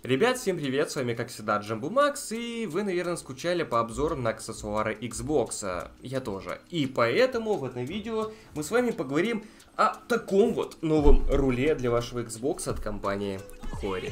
Ребят, всем привет, с вами как всегда Джамбо Макс, и вы, наверное, скучали по обзору на аксессуары Xbox, я тоже. И поэтому в этом видео мы с вами поговорим о таком вот новом руле для вашего Xbox от компании Hori.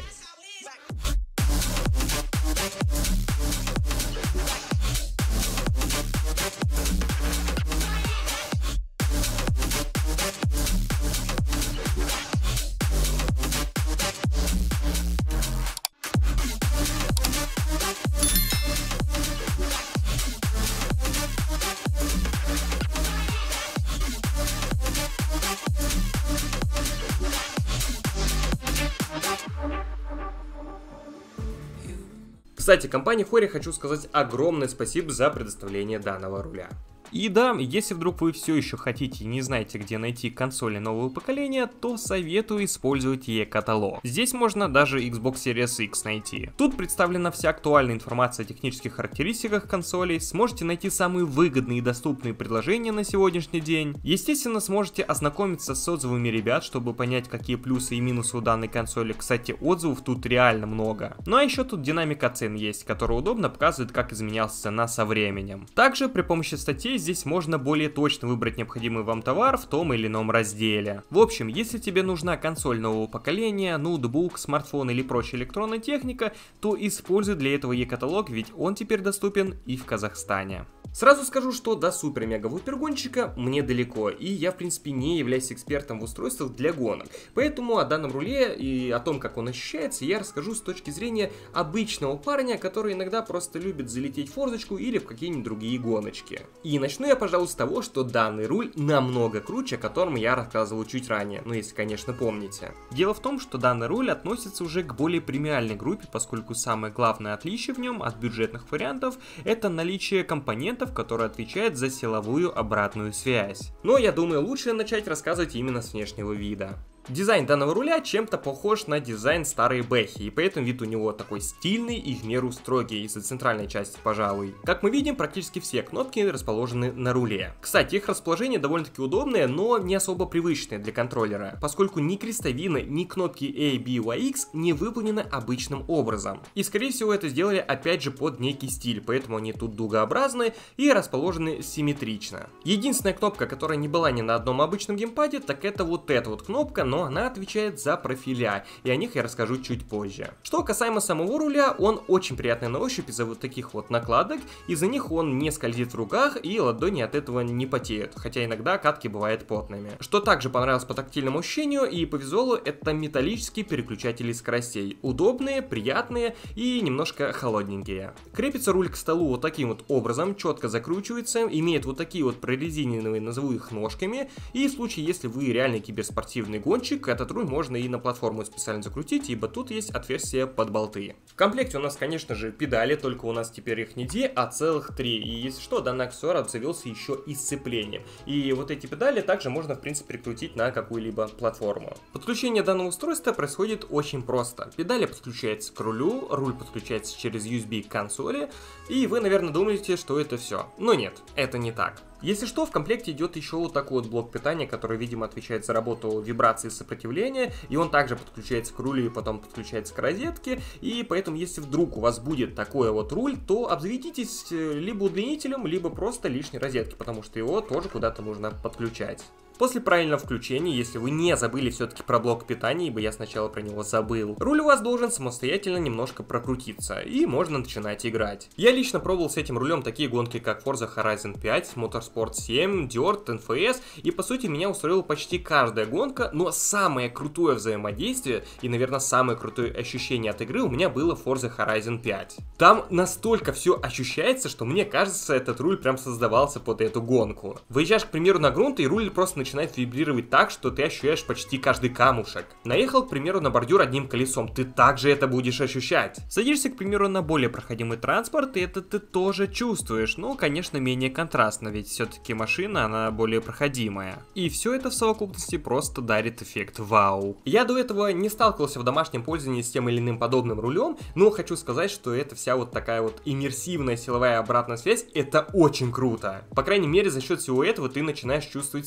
Кстати, компании Hori хочу сказать огромное спасибо за предоставление данного руля. И да, если вдруг вы все еще хотите и не знаете, где найти консоли нового поколения, то советую использовать e-каталог. Здесь можно даже Xbox Series X найти. Тут представлена вся актуальная информация о технических характеристиках консолей, сможете найти самые выгодные и доступные предложения на сегодняшний день. Естественно, сможете ознакомиться с отзывами ребят, чтобы понять, какие плюсы и минусы у данной консоли. Кстати, отзывов тут реально много. Ну а еще тут динамика цен есть, которая удобно показывает, как изменялась цена со временем. Также при помощи статей здесь можно более точно выбрать необходимый вам товар в том или ином разделе. В общем, если тебе нужна консоль нового поколения, ноутбук, смартфон или прочая электронная техника, то используй для этого e-каталог, ведь он теперь доступен и в Казахстане. Сразу скажу, что до супер-мега-вупергончика мне далеко, и я в принципе не являюсь экспертом в устройствах для гонок. Поэтому о данном руле и о том, как он ощущается, я расскажу с точки зрения обычного парня, который иногда просто любит залететь в форзочку или в какие-нибудь другие гоночки. И начну я, пожалуй, с того, что данный руль намного круче, о котором я рассказывал чуть ранее, ну если, конечно, помните. Дело в том, что данный руль относится уже к более премиальной группе, поскольку самое главное отличие в нем от бюджетных вариантов — это наличие компонентов, который отвечает за силовую обратную связь. Но я думаю, лучше начать рассказывать именно с внешнего вида. Дизайн данного руля чем-то похож на дизайн старой Бэхи, и поэтому вид у него такой стильный и в меру строгий из-за центральной части, пожалуй. Как мы видим, практически все кнопки расположены на руле. Кстати, их расположение довольно-таки удобное, но не особо привычное для контроллера, поскольку ни крестовины, ни кнопки A, B, Y, X не выполнены обычным образом. И скорее всего это сделали опять же под некий стиль, поэтому они тут дугообразны и расположены симметрично. Единственная кнопка, которая не была ни на одном обычном геймпаде, так это вот эта вот кнопка, но она отвечает за профиля, и о них я расскажу чуть позже. Что касаемо самого руля, он очень приятный на ощупь из-за вот таких вот накладок, из-за них он не скользит в руках и ладони от этого не потеют, хотя иногда катки бывают потными. Что также понравилось по тактильному ощущению и по визуалу, это металлические переключатели скоростей. Удобные, приятные и немножко холодненькие. Крепится руль к столу вот таким вот образом, четко закручивается, имеет вот такие вот прорезиненные, назову их ножками, и в случае, если вы реально киберспортивный гонщик, этот руль можно и на платформу специально закрутить, ибо тут есть отверстие под болты. В комплекте у нас, конечно же, педали, только у нас теперь их не 2, а целых 3. И если что, данный аксессуар обзавелся еще и сцеплением. И вот эти педали также можно, в принципе, прикрутить на какую-либо платформу. Подключение данного устройства происходит очень просто. Педали подключаются к рулю, руль подключается через USB к консоли, и вы, наверное, думаете, что это все. Но нет, это не так. Если что, в комплекте идет еще вот такой вот блок питания, который, видимо, отвечает за работу вибрации и сопротивления, и он также подключается к рулю и потом подключается к розетке, и поэтому, если вдруг у вас будет такой вот руль, то обзаведитесь либо удлинителем, либо просто лишней розетки, потому что его тоже куда-то нужно подключать. После правильного включения, если вы не забыли все-таки про блок питания, ибо я сначала про него забыл, руль у вас должен самостоятельно немножко прокрутиться, и можно начинать играть. Я лично пробовал с этим рулем такие гонки, как Forza Horizon 5, Motorsport 7, Dirt, NFS, и по сути меня устроила почти каждая гонка, но самое крутое взаимодействие и, наверное, самое крутое ощущение от игры у меня было в Forza Horizon 5. Там настолько все ощущается, что мне кажется, этот руль прям создавался под эту гонку. Выезжаешь, к примеру, на грунт, и руль просто начинает вибрировать так, что ты ощущаешь почти каждый камушек. Наехал, к примеру, на бордюр одним колесом, ты также это будешь ощущать. Садишься, к примеру, на более проходимый транспорт, и это ты тоже чувствуешь, но, конечно, менее контрастно, ведь все-таки машина, она более проходимая. И все это в совокупности просто дарит эффект вау. Я до этого не сталкивался в домашнем пользовании с тем или иным подобным рулем, но хочу сказать, что это вся вот такая вот иммерсивная силовая обратная связь, это очень круто. По крайней мере, за счет всего этого ты начинаешь чувствовать скорость,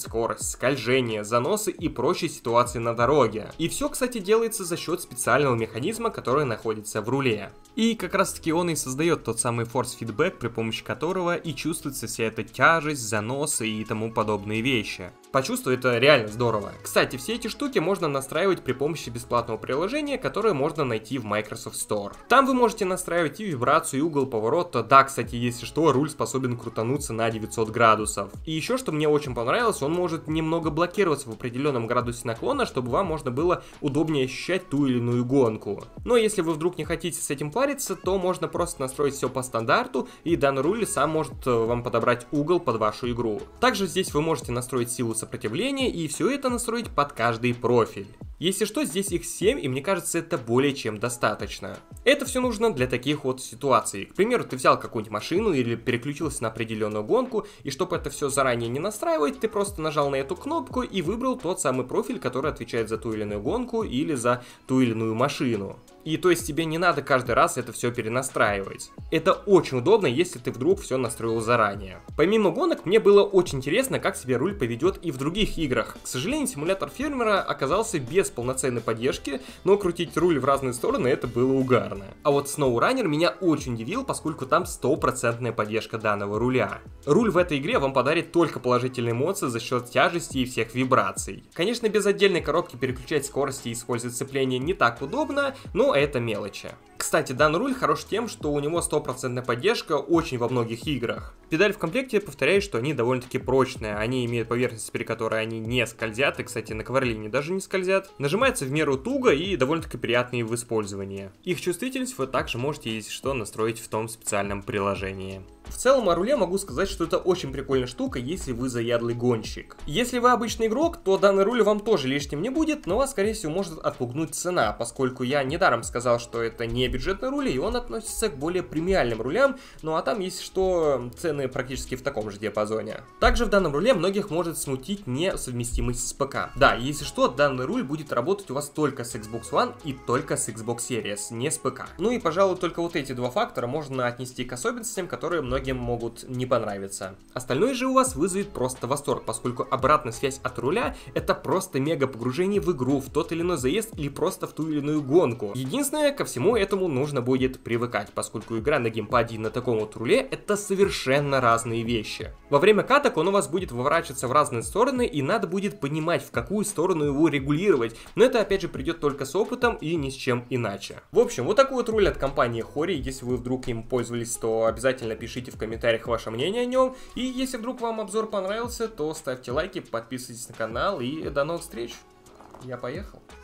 скольжение, заносы и прочие ситуации на дороге. И все, кстати, делается за счет специального механизма, который находится в руле. И как раз таки он и создает тот самый форс-фидбэк, при помощи которого и чувствуется вся эта тяжесть, заносы и тому подобные вещи. Почувствовать это реально здорово. Кстати, все эти штуки можно настраивать при помощи бесплатного приложения, которое можно найти в Microsoft Store. Там вы можете настраивать и вибрацию, и угол поворота. Да, кстати, если что, руль способен крутануться на 900 градусов. И еще, что мне очень понравилось, он может немного блокироваться в определенном градусе наклона, чтобы вам можно было удобнее ощущать ту или иную гонку. Но если вы вдруг не хотите с этим париться, то можно просто настроить все по стандарту, и данный руль сам может вам подобрать угол под вашу игру. Также здесь вы можете настроить силу сопротивления и все это настроить под каждый профиль. Если что, здесь их 7, и мне кажется, это более чем достаточно. Это все нужно для таких вот ситуаций. К примеру, ты взял какую-нибудь машину или переключился на определенную гонку, и чтобы это все заранее не настраивать, ты просто нажал на эту кнопку и выбрал тот самый профиль, который отвечает за ту или иную гонку или за ту или иную машину. И то есть тебе не надо каждый раз это все перенастраивать. Это очень удобно, если ты вдруг все настроил заранее. Помимо гонок, мне было очень интересно, как себя руль поведет и в других играх. К сожалению, симулятор фермера оказался без полноценной поддержки, но крутить руль в разные стороны это было угарно. А вот SnowRunner меня очень удивил, поскольку там 100% поддержка данного руля. Руль в этой игре вам подарит только положительные эмоции за счет тяжести и всех вибраций. Конечно, без отдельной коробки переключать скорости и использовать сцепление не так удобно, но это мелочи. Кстати, данный руль хорош тем, что у него 100% поддержка очень во многих играх. Педали в комплекте, повторяю, что они довольно-таки прочные, они имеют поверхность, при которой они не скользят, и, кстати, на коверлине даже не скользят. Нажимается в меру туго и довольно-таки приятные в использовании. Их чувствительность вы также можете, если что, настроить в том специальном приложении. В целом о руле могу сказать, что это очень прикольная штука, если вы заядлый гонщик. Если вы обычный игрок, то данный руль вам тоже лишним не будет, но вас, скорее всего, может отпугнуть цена, поскольку я недаром сказал, что это не бюджетный руль, и он относится к более премиальным рулям, ну а там, если что, цены практически в таком же диапазоне. Также в данном руле многих может смутить несовместимость с ПК. Да, если что, данный руль будет работать у вас только с Xbox One и только с Xbox Series, не с ПК. Ну и, пожалуй, только вот эти два фактора можно отнести к особенностям, которые многим могут не понравиться. Остальное же у вас вызовет просто восторг, поскольку обратная связь от руля это просто мега погружение в игру, в тот или иной заезд или просто в ту или иную гонку. Единственное, ко всему этому нужно будет привыкать, поскольку игра на геймпаде и на таком вот руле это совершенно разные вещи. Во время каток он у вас будет выворачиваться в разные стороны, и надо будет понимать, в какую сторону его регулировать, но это опять же придет только с опытом и ни с чем иначе. В общем, вот такой вот руль от компании Hori. Если вы вдруг им пользовались, то обязательно пишите в комментариях ваше мнение о нем, и если вдруг вам обзор понравился, то ставьте лайки, подписывайтесь на канал, и до новых встреч. Я поехал.